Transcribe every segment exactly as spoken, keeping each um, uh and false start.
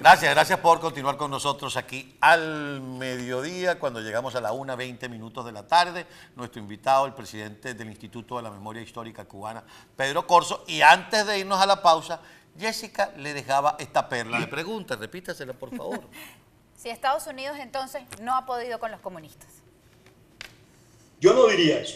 Gracias, gracias por continuar con nosotros aquí al mediodía, cuando llegamos a la una, veinte minutos de la tarde. Nuestro invitado, el presidente del Instituto de la Memoria Histórica Cubana, Pedro Corzo. Y antes de irnos a la pausa, Jessica le dejaba esta perla de preguntas. Repítasela, por favor. Si Estados Unidos entonces no ha podido con los comunistas. Yo no diría eso.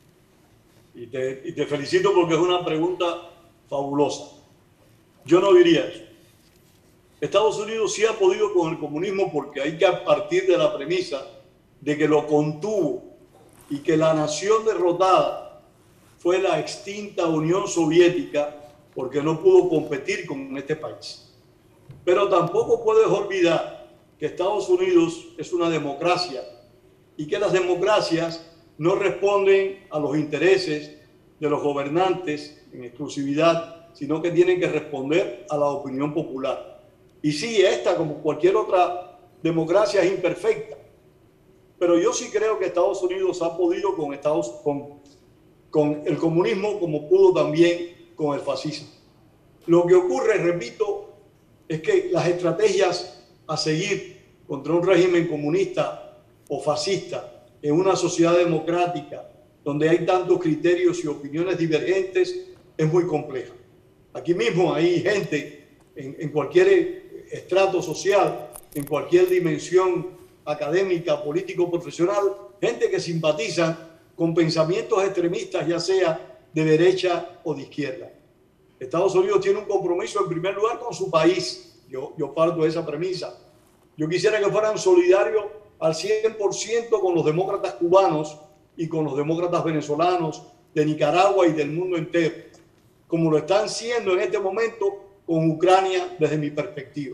Y te, y te felicito porque es una pregunta fabulosa. Yo no diría eso. Estados Unidos sí ha podido con el comunismo porque hay que partir de la premisa de que lo contuvo y que la nación derrotada fue la extinta Unión Soviética porque no pudo competir con este país. Pero tampoco puedes olvidar que Estados Unidos es una democracia y que las democracias no responden a los intereses de los gobernantes en exclusividad, sino que tienen que responder a la opinión popular. Y sí, esta, como cualquier otra democracia, es imperfecta. Pero yo sí creo que Estados Unidos ha podido con, Estados, con, con el comunismo como pudo también con el fascismo. Lo que ocurre, repito, es que las estrategias a seguir contra un régimen comunista o fascista en una sociedad democrática donde hay tantos criterios y opiniones divergentes es muy compleja. Aquí mismo hay gente en, en cualquier estrato social, en cualquier dimensión académica, político, profesional, gente que simpatiza con pensamientos extremistas, ya sea de derecha o de izquierda. Estados Unidos tiene un compromiso en primer lugar con su país. Yo, yo parto de esa premisa. Yo quisiera que fueran solidarios al cien por ciento con los demócratas cubanos y con los demócratas venezolanos de Nicaragua y del mundo entero, como lo están siendo en este momento con Ucrania desde mi perspectiva.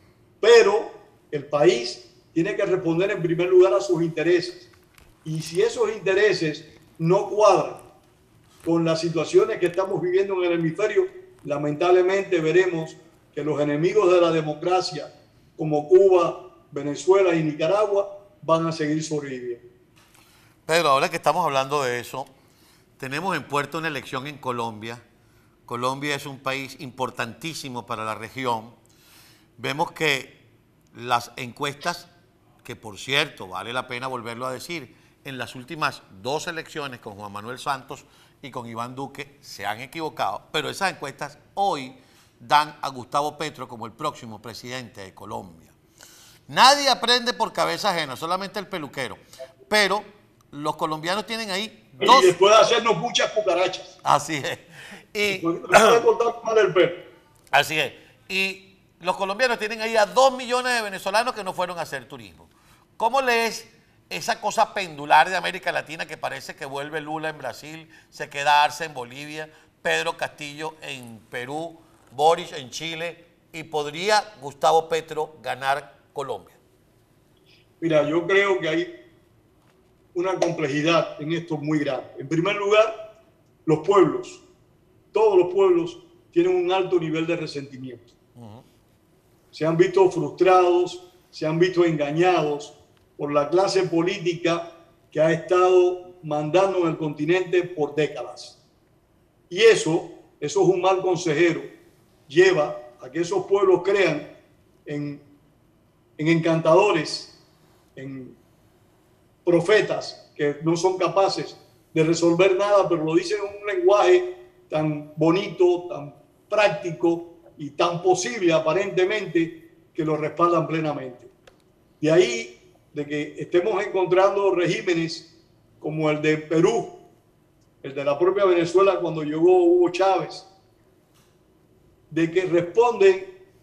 Pero el país tiene que responder en primer lugar a sus intereses. Y si esos intereses no cuadran con las situaciones que estamos viviendo en el hemisferio, lamentablemente veremos que los enemigos de la democracia, como Cuba, Venezuela y Nicaragua, van a seguir sobreviviendo. Pedro, ahora que estamos hablando de eso, tenemos en puerta una elección en Colombia. Colombia es un país importantísimo para la región. Vemos que las encuestas, que por cierto, vale la pena volverlo a decir, en las últimas dos elecciones con Juan Manuel Santos y con Iván Duque se han equivocado, pero esas encuestas hoy dan a Gustavo Petro como el próximo presidente de Colombia. Nadie aprende por cabeza ajena, solamente el peluquero, pero los colombianos tienen ahí dos... Y después de hacernos muchas cucarachas. Así es. Y, el pelo. Así es. Y los colombianos tienen ahí a dos millones de venezolanos que no fueron a hacer turismo. ¿Cómo lees esa cosa pendular de América Latina que parece que vuelve Lula en Brasil, se queda Arce en Bolivia, Pedro Castillo en Perú, Boric en Chile y podría Gustavo Petro ganar Colombia? Mira, yo creo que hay una complejidad en esto muy grande. En primer lugar, los pueblos, todos los pueblos tienen un alto nivel de resentimiento. Uh-huh. Se han visto frustrados, se han visto engañados por la clase política que ha estado mandando en el continente por décadas. Y eso, eso es un mal consejero, lleva a que esos pueblos crean en, en encantadores, en profetas que no son capaces de resolver nada, pero lo dicen en un lenguaje tan bonito, tan práctico y tan posible aparentemente que lo respaldan plenamente. De ahí de que estemos encontrando regímenes como el de Perú, el de la propia Venezuela cuando llegó Hugo Chávez, de que responden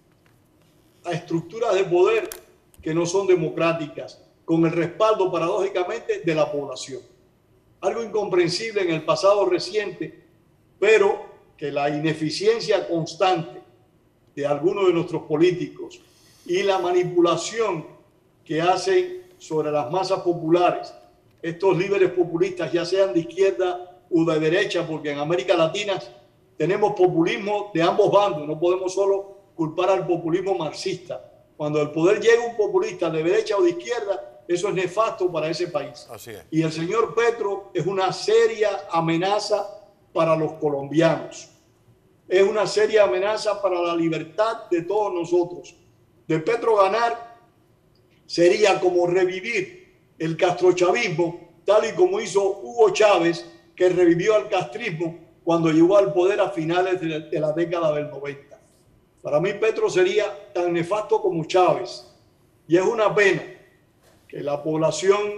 a estructuras de poder que no son democráticas, con el respaldo paradójicamente de la población. Algo incomprensible en el pasado reciente, pero que la ineficiencia constante de algunos de nuestros políticos y la manipulación que hacen sobre las masas populares, estos líderes populistas, ya sean de izquierda o de derecha, porque en América Latina tenemos populismo de ambos bandos, no podemos solo culpar al populismo marxista. Cuando al poder llega un populista de derecha o de izquierda, eso es nefasto para ese país. Así es. Y el señor Petro es una seria amenaza para los colombianos. Es una seria amenaza para la libertad de todos nosotros. de Petro ganar sería como revivir el castrochavismo, tal y como hizo Hugo Chávez, que revivió al castrismo cuando llegó al poder a finales de la, de la década del noventa. Para mí Petro sería tan nefasto como Chávez. Y es una pena que la población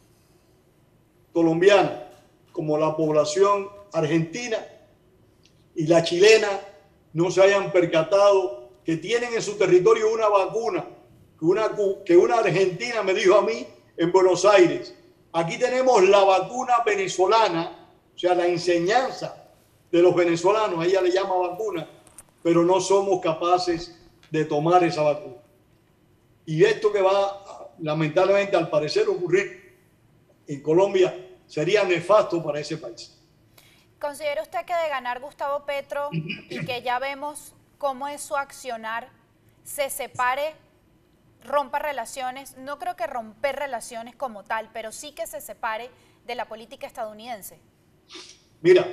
colombiana, como la población argentina y la chilena, no se hayan percatado que tienen en su territorio una vacuna, que una, que una argentina me dijo a mí en Buenos Aires: aquí tenemos la vacuna venezolana, o sea, la enseñanza de los venezolanos, ella le llama vacuna, pero no somos capaces de tomar esa vacuna. Y esto que va, lamentablemente, al parecer ocurrir en Colombia, sería nefasto para ese país. ¿Considera usted que de ganar Gustavo Petro y que ya vemos cómo es su accionar, se separe, rompa relaciones? No creo que romper relaciones como tal, pero sí que se separe de la política estadounidense. Mira,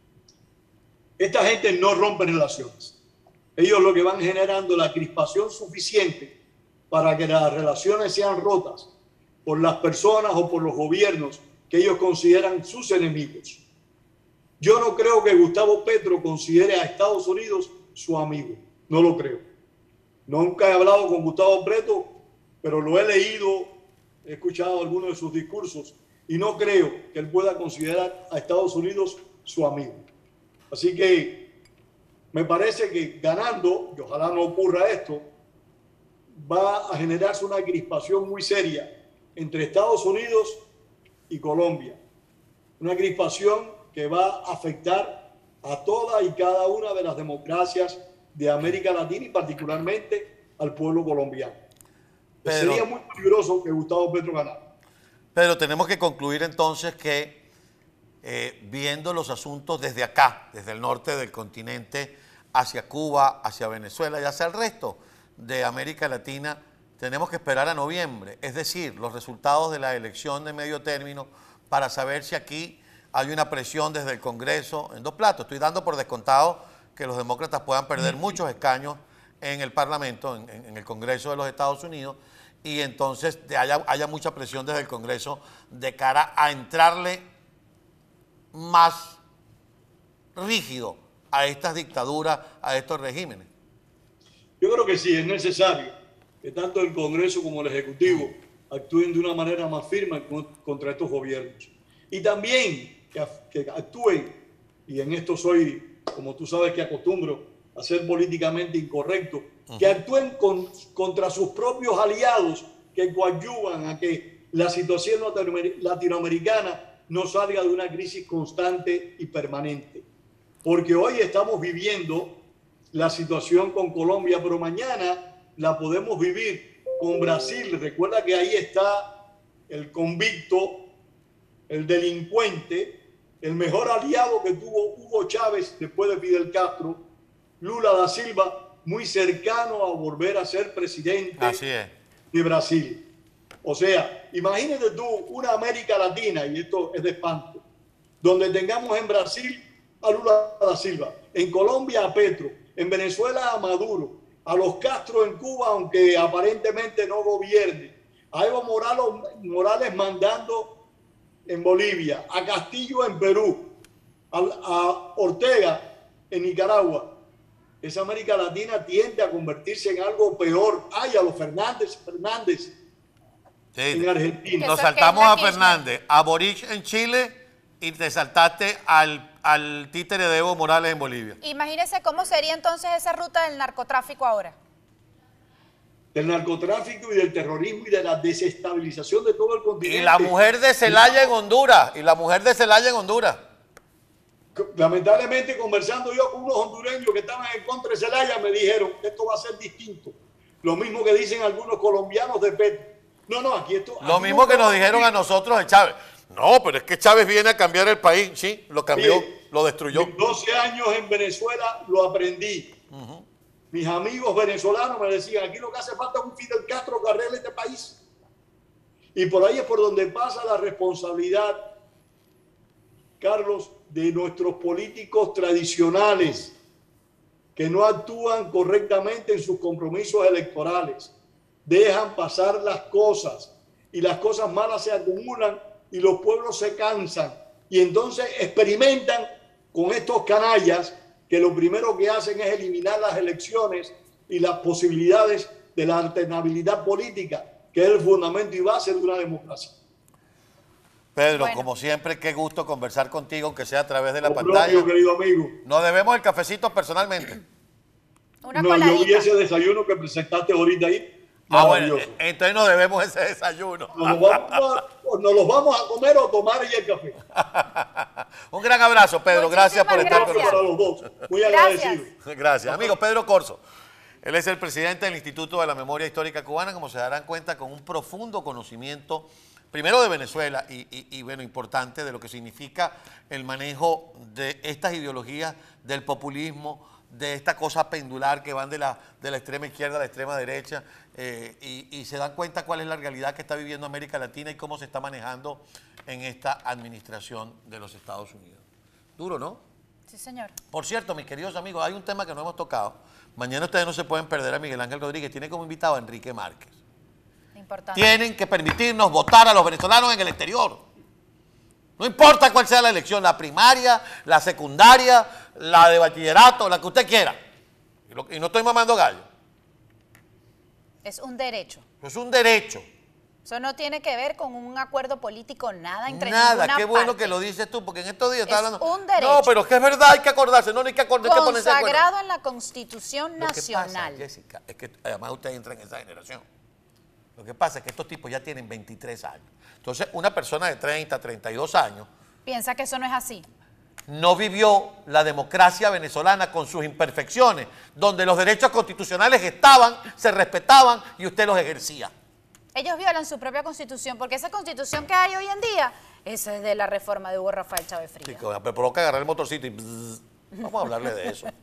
esta gente no rompe relaciones. Ellos lo que van generando la crispación suficiente para que las relaciones sean rotas por las personas o por los gobiernos que ellos consideran sus enemigos. Yo no creo que Gustavo Petro considere a Estados Unidos su amigo. No lo creo. Nunca he hablado con Gustavo Petro, pero lo he leído, he escuchado algunos de sus discursos y no creo que él pueda considerar a Estados Unidos su amigo. Así que me parece que ganando, y ojalá no ocurra esto, va a generarse una crispación muy seria entre Estados Unidos y Colombia. Una crispación que va a afectar a toda y cada una de las democracias de América Latina y particularmente al pueblo colombiano. Pero, sería muy peligroso que Gustavo Petro ganara. Pero tenemos que concluir entonces que eh, viendo los asuntos desde acá, desde el norte del continente, hacia Cuba, hacia Venezuela y hacia el resto de América Latina, tenemos que esperar a noviembre, es decir, los resultados de la elección de medio término para saber si aquí hay una presión desde el Congreso en dos platos. Estoy dando por descontado que los demócratas puedan perder muchos escaños en el Parlamento, en, en el Congreso de los Estados Unidos, y entonces haya, haya mucha presión desde el Congreso de cara a entrarle más rígido a estas dictaduras, a estos regímenes. Yo creo que sí, es necesario que tanto el Congreso como el Ejecutivo actúen de una manera más firme contra estos gobiernos. Y también que, que actúen, y en esto soy, como tú sabes que acostumbro a ser políticamente incorrecto, uh-huh. que actúen con, contra sus propios aliados que coadyuvan a que la situación latinoamericana no salga de una crisis constante y permanente. Porque hoy estamos viviendo la situación con Colombia, pero mañana la podemos vivir con Brasil. Recuerda que ahí está el convicto, el delincuente, el mejor aliado que tuvo Hugo Chávez después de Fidel Castro, Lula da Silva, muy cercano a volver a ser presidente Así es. de Brasil. O sea, imagínate tú una América Latina, y esto es de espanto, donde tengamos en Brasil a Lula da Silva, en Colombia a Petro, en Venezuela a Maduro, a los Castro en Cuba, aunque aparentemente no gobierne, a Evo Morales, Morales mandando en Bolivia, a Castillo en Perú, a, a Ortega en Nicaragua. Esa América Latina tiende a convertirse en algo peor. Ay, a los Fernández, Fernández sí, en Argentina. Nos saltamos a Fernández, a Boric en Chile y te saltaste al, al títere de Evo Morales en Bolivia. Imagínese cómo sería entonces esa ruta del narcotráfico ahora. Del narcotráfico y del terrorismo y de la desestabilización de todo el continente. Y la mujer de Zelaya en Honduras, y la mujer de Zelaya en Honduras. Lamentablemente, conversando yo con unos hondureños que estaban en contra de Zelaya, me dijeron que esto va a ser distinto. Lo mismo que dicen algunos colombianos de Petro. No, no, aquí esto... Lo aquí mismo no que nos dijeron a nosotros de Chávez. No, pero es que Chávez viene a cambiar el país. Sí, lo cambió, Bien, lo destruyó. doce años en Venezuela lo aprendí. Uh-huh. Mis amigos venezolanos me decían, aquí lo que hace falta es un Fidel Castro que arregle este país. Y por ahí es por donde pasa la responsabilidad, Carlos, de nuestros políticos tradicionales, que no actúan correctamente en sus compromisos electorales. Dejan pasar las cosas y las cosas malas se acumulan y los pueblos se cansan y entonces experimentan con estos canallas que lo primero que hacen es eliminar las elecciones y las posibilidades de la alternabilidad política, que es el fundamento y base de una democracia. Pedro, Bueno. como siempre, qué gusto conversar contigo, aunque sea a través de la Lo pantalla. propio, querido amigo. Nos debemos el cafecito personalmente. Una No, yo vi coladita. ese desayuno que presentaste ahorita ahí. Ah, bueno, Maravilloso. eh, entonces nos debemos ese desayuno. Nos, lo vamos a, nos los vamos a comer o tomar y el café. Un gran abrazo, Pedro. Gracias por estar con Muchísimas Para nosotros. los dos. Muy Gracias. agradecido. Gracias. Amigo, Pedro Corzo. Él es el presidente del Instituto de la Memoria Histórica Cubana, como se darán cuenta, con un profundo conocimiento, primero de Venezuela y, y, y bueno, importante de lo que significa el manejo de estas ideologías del populismo, de esta cosa pendular que van de la, de la extrema izquierda a la extrema derecha, eh, y, y se dan cuenta cuál es la realidad que está viviendo América Latina y cómo se está manejando en esta administración de los Estados Unidos. Duro, ¿no? Sí, señor. Por cierto, mis queridos amigos, hay un tema que no hemos tocado. Mañana ustedes no se pueden perder a Miguel Ángel Rodríguez. Tiene como invitado a Enrique Márquez. Importante. Tienen que permitirnos votar a los venezolanos en el exterior. No importa cuál sea la elección, la primaria, la secundaria, la de bachillerato, la que usted quiera. Y, lo, y no estoy mamando gallo. Es un derecho. Es un derecho. Eso no tiene que ver con un acuerdo político, nada entre Nada, ninguna qué bueno parte. que lo dices tú, porque en estos días está Es hablando. un derecho. No, pero es que es verdad, hay que acordarse, no, no hay que acordarse, hay que ponerse de acuerdo. Consagrado en la Constitución Lo que pasa, Nacional. Jessica, es que además usted entra en esa generación. Lo que pasa es que estos tipos ya tienen veintitrés años. Entonces, una persona de treinta, treinta y dos años Piensa que eso no es así. no vivió la democracia venezolana con sus imperfecciones, donde los derechos constitucionales estaban, se respetaban y usted los ejercía. Ellos violan su propia Constitución, porque esa Constitución que hay hoy en día, esa es de la reforma de Hugo Rafael Chávez Sí, Frías. que me provoca agarrar el motorcito y bzz. Vamos a hablarle de eso.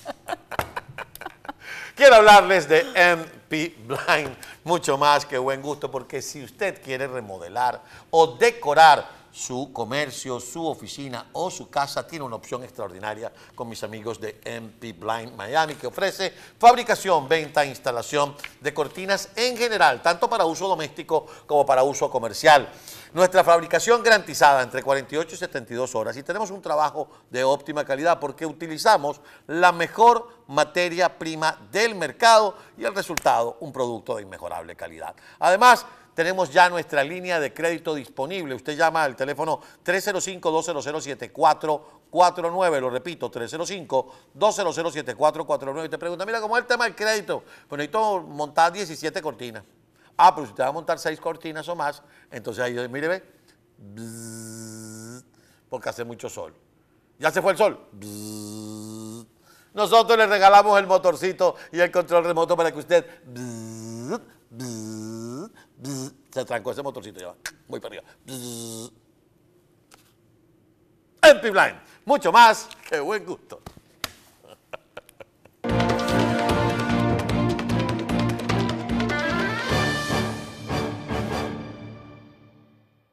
Quiero hablarles de M P Blind, mucho más que buen gusto, porque si usted quiere remodelar o decorar su comercio, su oficina o su casa, tiene una opción extraordinaria con mis amigos de M P Blind Miami, que ofrece fabricación, venta e instalación de cortinas en general, tanto para uso doméstico como para uso comercial. Nuestra fabricación garantizada entre cuarenta y ocho y setenta y dos horas, y tenemos un trabajo de óptima calidad porque utilizamos la mejor materia prima del mercado y el resultado, un producto de inmejorable calidad. Además, tenemos ya nuestra línea de crédito disponible. Usted llama al teléfono tres cero cinco, dos cero cero, siete cuatro cuatro nueve, lo repito, tres cero cinco, dos cero cero, siete cuatro cuatro nueve. Y te pregunta, mira, ¿cómo es el tema del crédito? Pues necesito montar diecisiete cortinas. Ah, pero si usted va a montar seis cortinas o más, entonces ahí, mire, ve, bzzz, porque hace mucho sol. ¿Ya se fue el sol? Bzzz. Nosotros le regalamos el motorcito y el control remoto para que usted bzzz, bzzz, bzzz, se trancó ese motorcito, ya va, muy para arriba. Bzzz. M P Blind, mucho más que buen gusto.